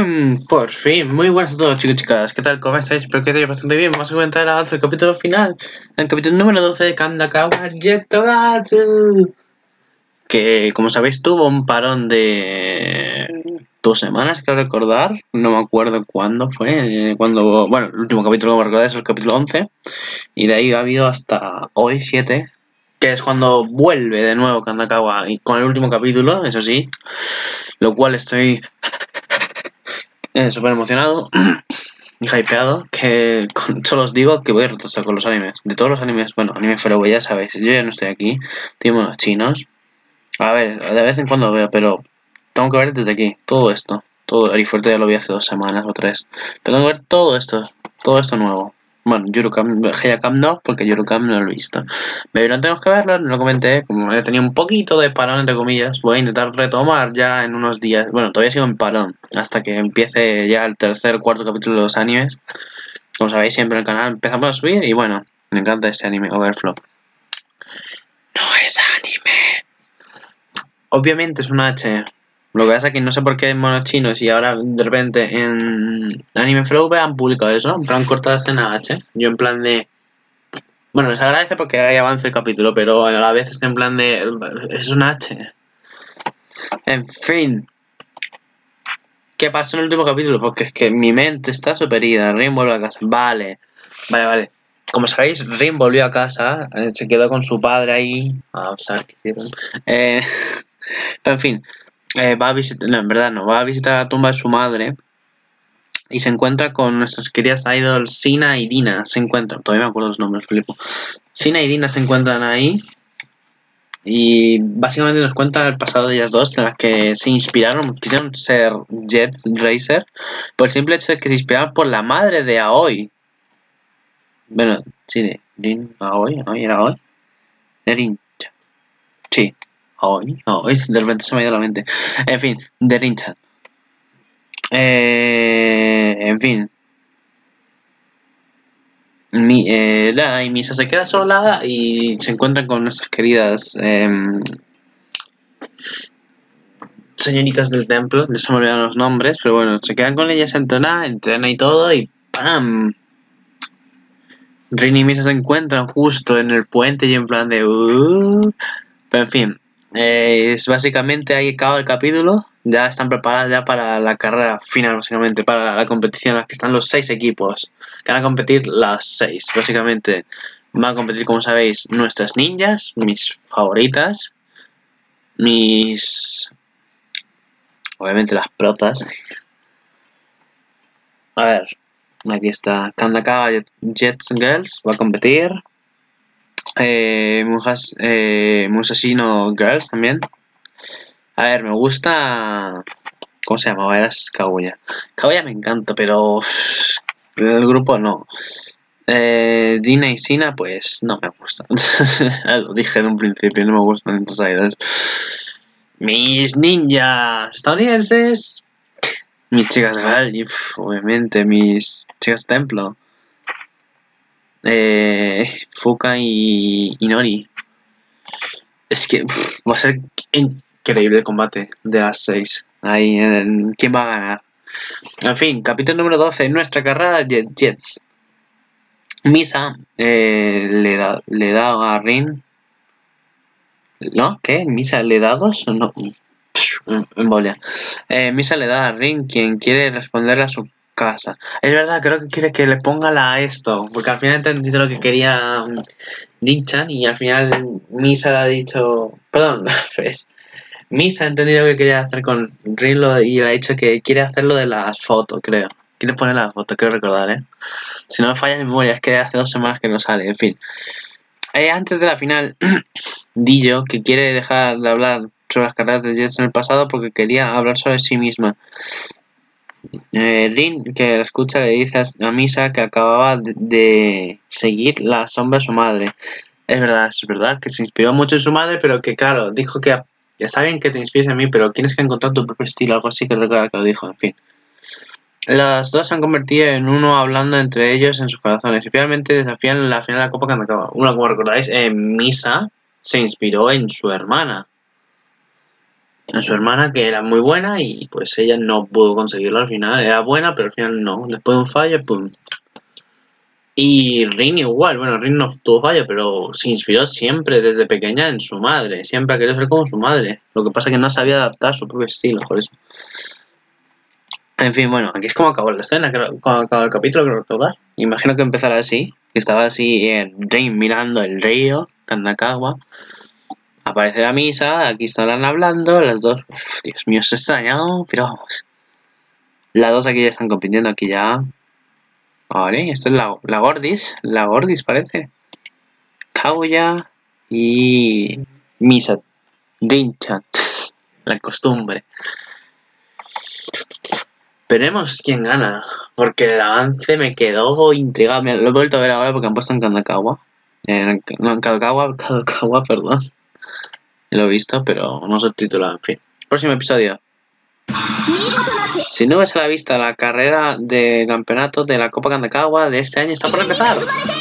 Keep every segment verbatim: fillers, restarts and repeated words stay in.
Por fin, muy buenas a todos chicos y chicas, ¿qué tal? ¿Cómo estáis? Espero que estéis bastante bien. Vamos a comentar el avance del capítulo final, el capítulo número doce de Kandakawa Jetogatsu, que como sabéis tuvo un parón de dos semanas, creo recordar, no me acuerdo cuándo fue, cuando, bueno, el último capítulo que me recordar es el capítulo once, y de ahí ha habido hasta hoy siete, que es cuando vuelve de nuevo Kandakawa, y con el último capítulo, eso sí, lo cual estoy Eh, súper emocionado y hypeado, que con, solo os digo que voy a retrasar con los animes. De todos los animes, bueno, anime pero ya sabéis, yo ya no estoy aquí, tengo los chinos. A ver, de vez en cuando veo, pero tengo que ver desde aquí, todo esto. Todo, el fuerte ya lo vi hace dos semanas o tres. Pero tengo que ver todo esto, todo esto nuevo. Bueno, Yurukam, Hayakam no, porque Yurukam no lo he visto. Pero no tengo que verlo, no lo comenté, como he tenido un poquito de parón, entre comillas. Voy a intentar retomar ya en unos días. Bueno, todavía sigo en parón, hasta que empiece ya el tercer, cuarto capítulo de los animes. Como sabéis, siempre en el canal empezamos a subir y bueno, me encanta este anime, Overflow. No es anime. Obviamente es un H. Lo que pasa es que no sé por qué en monos chinos y ahora de repente en Anime Flow han publicado eso, en plan cortada escena H. Yo en plan de... Bueno, les agradece porque hay avance el capítulo, pero a la vez es que en plan de... Es un H. En fin. ¿Qué pasó en el último capítulo? Porque es que mi mente está superida. Rin vuelve a casa. Vale. Vale, vale. Como sabéis, Rin volvió a casa. Eh, se quedó con su padre ahí. A ver qué hicieron. Eh, pero en fin. Eh, va a visitar... No, en verdad no. Va a visitar la tumba de su madre. Y se encuentra con nuestras queridas idols Sina y Dina. Se encuentran. Todavía me acuerdo los nombres, flipo. Sina y Dina se encuentran ahí. Y básicamente nos cuenta el pasado de ellas dos, en las que se inspiraron, quisieron ser Jet Racer, por el simple hecho de que se inspiraron por la madre de Aoi. Bueno, sí, de Rin, Aoi, Aoi, era Aoi. De Rincha. Sí, Aoi, Aoi, de repente se me ha ido la mente. En fin, de Rincha. Eh, en fin. Mi, eh, la, y Misa se queda sola y se encuentran con nuestras queridas eh, señoritas del templo, les se me olvidaron los nombres, pero bueno, se quedan con ellas a entrenar, entrenan y todo, y ¡pam! Rin y Misa se encuentran justo en el puente y en plan de... Uh, pero en fin, eh, es básicamente ahí acaba el capítulo, ya están preparadas ya para la carrera final, básicamente, para la competición, en la que están los seis equipos, que van a competir las seis, básicamente. Van a competir, como sabéis, nuestras ninjas, mis favoritas, mis... obviamente las protas. A ver, aquí está Kandakawa Jet Girls, va a competir. Eh, Mujas, eh, Musashino Girls también. A ver, me gusta... ¿Cómo se llamaba? Era Kaguya. Kaguya me encanta, pero... el grupo no. Eh, Dina y Sina, pues no me gustan. Lo dije en un principio, no me gustan estos idols. Mis ninjas estadounidenses. Mis chicas real y obviamente mis chicas templo. Eh, Fuka y, y Nori. Es que pff, va a ser increíble el combate de las seis. Ahí, en, ¿quién va a ganar? En fin, capítulo número doce. Nuestra carrera Jet Jets. Misa eh, le, da, le da a Rin. ¿No? ¿Qué? ¿Misa le da dos? No. Embolia. Eh, Misa le da a Rin quien quiere responderle a su casa. Es verdad, creo que quiere que le ponga la esto, porque al final he entendido lo que quería Rin-chan y al final Misa le ha dicho... Perdón, es... Misa ha entendido lo que quería hacer con Rin y le ha dicho que quiere hacerlo de las fotos, creo. Quiere poner las fotos, creo recordar, ¿eh? Si no me falla mi memoria, es que hace dos semanas que no sale, en fin. Eh, antes de la final, Dillo, que quiere dejar de hablar sobre las carreras de Jets en el pasado porque quería hablar sobre sí misma. Eh, Rin, que la escucha, le dice a Misa que acababa de, de seguir la sombra de su madre. Es verdad, es verdad que se inspiró mucho en su madre, pero que claro, dijo que está bien que te inspires en mí, pero tienes que encontrar tu propio estilo, algo así que recuerda que lo dijo, en fin. Las dos se han convertido en uno hablando entre ellos en sus corazones y finalmente desafían la final de la Copa Kandakawa. Uno, como recordáis, en Misa se inspiró en su hermana. a su hermana, que era muy buena, y pues ella no pudo conseguirlo al final. Era buena, pero al final no. Después de un fallo, pum. Y Rin igual, bueno, Rin no tuvo fallo, pero se inspiró siempre desde pequeña en su madre. Siempre ha querido ser como su madre. Lo que pasa es que no sabía adaptar su propio estilo, por eso. En fin, bueno, aquí es como acabó la escena, como acabó el capítulo, creo recordar. Imagino que empezará así, que estaba así en Rin mirando el río, Kandakawa. Aparece la misa, aquí estarán hablando, las dos... Uf, Dios mío, se ha extrañado, pero vamos. Las dos aquí ya están compitiendo, aquí ya... Vale, esto es la, la Gordis, la Gordis parece. Kaguya y... Misa, Rinchan, la costumbre. Veremos quién gana, porque el avance me quedó intrigado. Mira, lo he vuelto a ver ahora porque han puesto en Kandakawa. En, no, en Kadokawa, Kadokawa, perdón. Lo he visto, pero no subtitulado, en fin. Próximo episodio. Si no ves a la vista la carrera de campeonato de la Copa Kandakawa de este año está por empezar.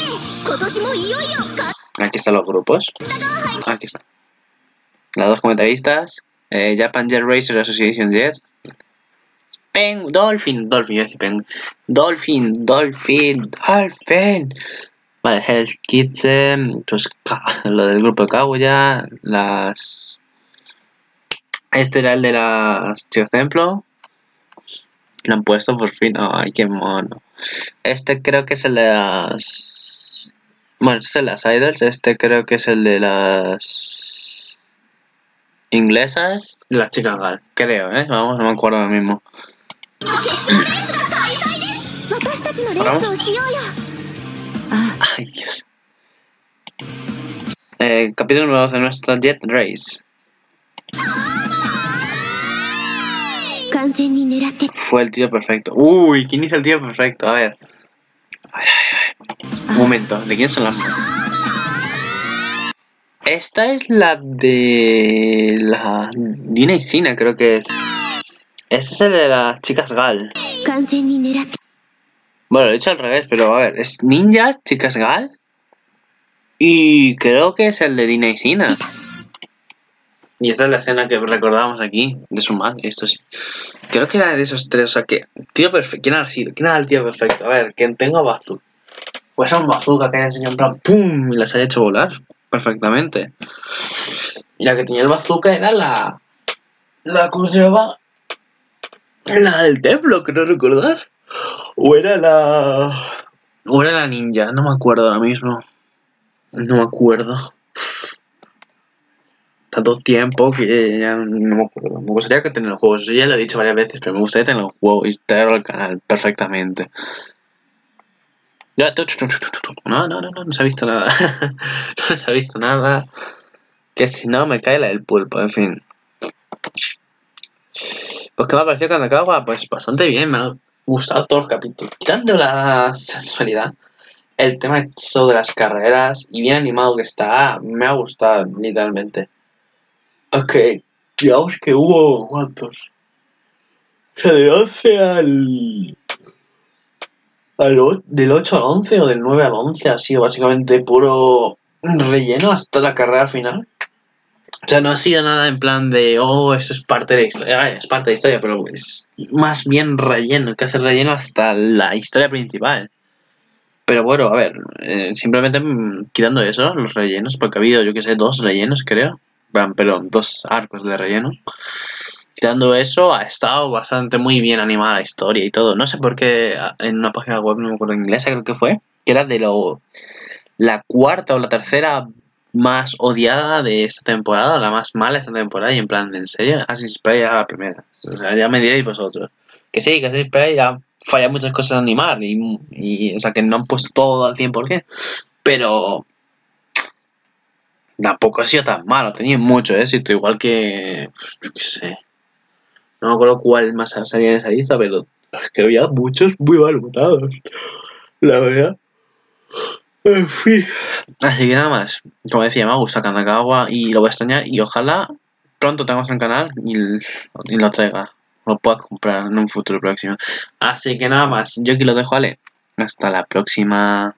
Aquí están los grupos. Aquí están. Las dos comentaristas. Eh, Japan Jet Racer Association Jet. Pen, Dolphin, Dolphin, yo decía Pen. Dolphin, Dolphin, Dolphin. Vale, Hell's Kitchen. Pues lo del grupo de Kaguya. Las... Este era el de las chicas templo. Lo han puesto por fin. Ay, qué mono. Este creo que es el de las... Bueno, este es el de las idols. Este creo que es el de las... inglesas. De las chicas gal. Creo, ¿eh? Vamos, no me acuerdo ahora mismo. Ay, Dios. Eh, capítulo nuevo de nuestra Jet Race. Fue el tío perfecto. Uy, ¿quién hizo el tío perfecto? A ver. A ver, a ver, a ver. Un momento, ¿de quién son las manos? Esta es la de... la... Dina y Sina, creo que es. Este es el de las chicas Gal. Bueno, lo he hecho al revés, pero a ver. Es ninjas, chicas Gal. Y creo que es el de Dina y Sina. Y esta es la escena que recordábamos aquí, de su madre, esto sí. Creo que era de esos tres, o sea que... Tío perfecto, ¿quién ha sido? ¿Quién era el tío perfecto? A ver, quien tenga bazooka. Pues a un bazooka que haya enseñado en plan ¡pum! Y las haya hecho volar perfectamente. Y la que tenía el bazooka era la... La, ¿cómo se llama? La del templo, creo recordar. O era la... O era la ninja, no me acuerdo ahora mismo. No me acuerdo. Tanto tiempo que ya no me acuerdo. Me gustaría que tener los juegos. Yo ya lo he dicho varias veces, pero me gustaría tener los juegos y traerlo al canal perfectamente. Ya, no, no, no, no, no se ha visto nada. No se ha visto nada. Que si no me cae la del pulpo, en fin. Pues que me ha parecido Kandakawa, pues bastante bien. Me han gustado todos los capítulos. Quitando la sensualidad, el tema de las carreras y bien animado que está, me ha gustado, literalmente. Ok, digamos que hubo... ¿cuántos? O sea, del once al... al del ocho al once o del nueve al once ha sido básicamente puro relleno hasta la carrera final. O sea, no ha sido nada en plan de, oh, esto es parte de la historia, es parte de la historia, pero es más bien relleno, que hace relleno hasta la historia principal. Pero bueno, a ver, eh, simplemente mmm, quitando eso, los rellenos, porque ha habido, yo que sé, dos rellenos, creo. Pero dos arcos de relleno. Quitando eso, ha estado bastante muy bien animada la historia y todo. No sé por qué en una página web, no me acuerdo, inglesa creo que fue, que era de lo la cuarta o la tercera más odiada de esta temporada, la más mala de esta temporada, y en plan, ¿en serio? Assassin's Spray era la primera. O sea, ya me diréis vosotros. Que sí, que Assassin's Spray ya falla muchas cosas en animar, y, y o sea, que no han puesto todo al cien por cien. Pero... tampoco ha sido tan malo, tenía mucho éxito, igual que... yo qué sé. No me acuerdo cuál más salía en esa lista, pero es que había muchos muy mal votados. La verdad. En fin. Así que nada más. Como decía, me gusta Kandakawa y lo voy a extrañar. Y ojalá pronto tengamos en canal y, y lo traiga. Lo pueda comprar en un futuro próximo. Así que nada más. Yo aquí lo dejo, Ale. Hasta la próxima.